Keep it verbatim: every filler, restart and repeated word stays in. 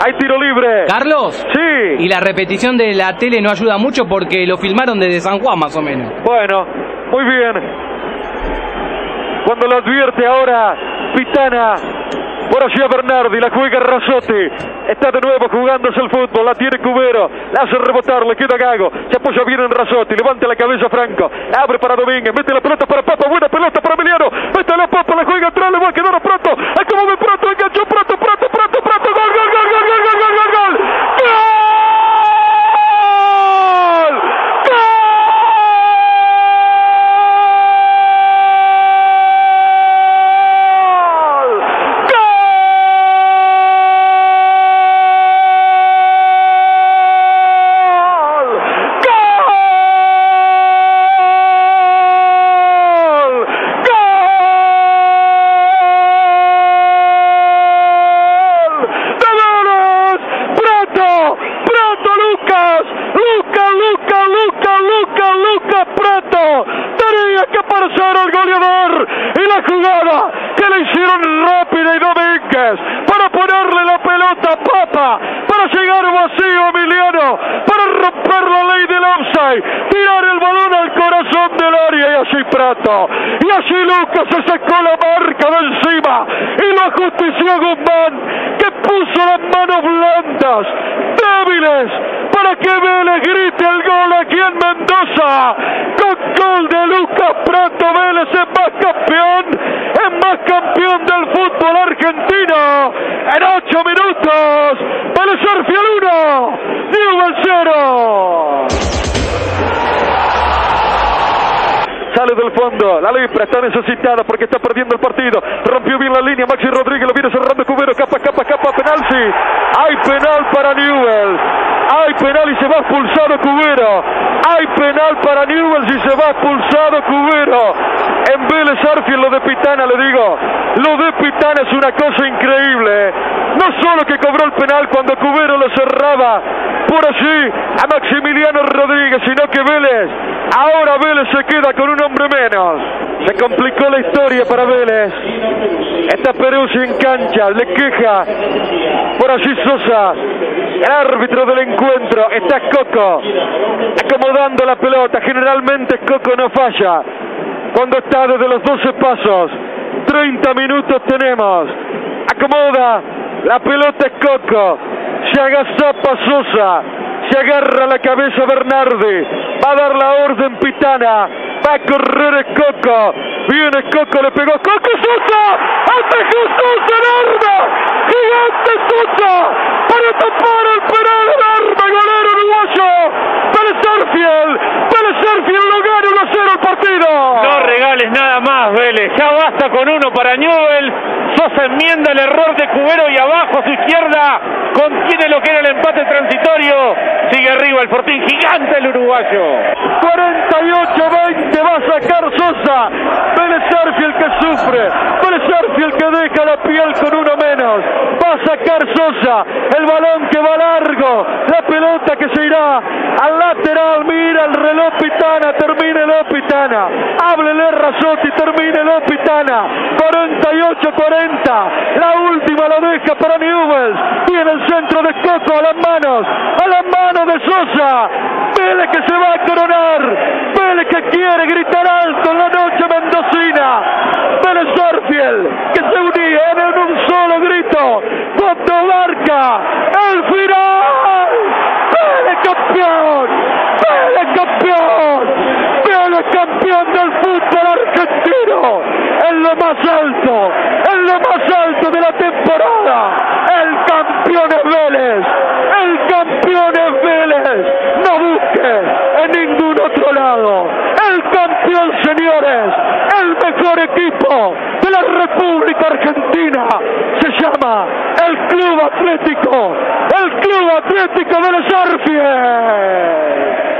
Hay tiro libre. Carlos. Sí. Y la repetición de la tele no ayuda mucho porque lo filmaron desde San Juan más o menos. Bueno, muy bien. Cuando lo advierte ahora Pitana. Por allí a Bernardi, la juega Rasotti. Está de nuevo jugándose el fútbol. La tiene Cubero. La hace rebotar, le queda Gago. Se apoya bien en Rasotti. Levanta la cabeza Franco. Abre para Domínguez. Mete la pelota para Papa. Buena pelota para Emiliano. Mete la Papa. La juega atrás. Le va a quedar a Prato. Hay como de Prato. Enganchó Prato. Prato. Prato. Prato. Gol, gol, gol, gol, gol, gol, gol, gol, gol. Para ponerle la pelota a Papa, para llegar vacío Emiliano, para romper la ley del offside, tirar el balón al corazón del área y así Prato, y así Lucas se sacó la marca de encima y lo ajustició Guzmán, que puso las manos blandas, débiles, para que Vélez grite el gol aquí en Mendoza. Con gol de Lucas Prato, Vélez es más campeón, es más campeón del fútbol argentino. En ocho minutos, Vélez Sarsfield uno, Newell's cero. Sale del fondo, la Lepra está necesitada porque está perdiendo el partido. Rompió bien la línea, Maxi Rodríguez lo viene cerrando Cubero, capa, capa, capa, penal, sí. Hay penal para Newell's. Hay penal y se va expulsado Cubero. Hay penal para Newell's y se va expulsado Cubero. En Vélez Sarsfield lo de Pitana, le digo. Lo de Pitana es una cosa increíble. No solo que cobró el penal cuando Cubero lo cerraba por allí a Maximiliano Rodríguez, sino que Vélez, ahora Vélez se queda con un hombre menos. Se complicó la historia para Vélez. Está Peruzzi en cancha, le queja por allí Sosa, el árbitro del encuentro. Está Coco acomodando la pelota. Generalmente Coco no falla cuando está desde los doce pasos. treinta minutos tenemos. Acomoda la pelota es Coco. Se agazapa Sosa. Se agarra la cabeza Bernardi. Va a dar la orden Pitana. Va a correr Coco. Viene Coco, le pegó Coco Sosa. ¡Atajó Sosa el arma! ¡Gigante Sosa! Para tapar el penal del arma. Golero uruguayo. Vélez Sarsfield. Vélez Sarsfield lo gana uno a cero el partido. No regales nada más, Vélez. Ya basta con uno para Newell's. Sosa enmienda el error de Cubero y abajo a su izquierda contiene lo que era el empate transitorio. Sigue arriba el Fortín, gigante el uruguayo. cuarenta y ocho veinte va a sacar Sosa. Vélez Sarsfield que sufre. Vélez Sarsfield que deja la piel con uno menos. Va a sacar Sosa. El balón que va largo. La pelota que se irá al lateral. Mira el reloj Pitana. Termínelo Pitana. Háblele Rasotti. Termínelo Pitana. cuarenta y ocho cuarenta. La última la deja para Newell's. Viene el centro de Coco a las manos. A las manos de Sosa. Vélez que se va a coronar. Vélez que quiere gritar alto en la noche mendocina. Vélez Sarsfield que se unían en un solo grito cuando marca el final. Vélez campeón. Vélez campeón. Vélez campeón del fútbol argentino. En lo más alto. En lo más alto de la temporada. El campeón es Vélez. El campeón es Vélez. No busque en ningún otro lado. El campeón, señores. El mejor equipo de la República Argentina se llama el Club Atlético. El Club Atlético Vélez Sarsfield.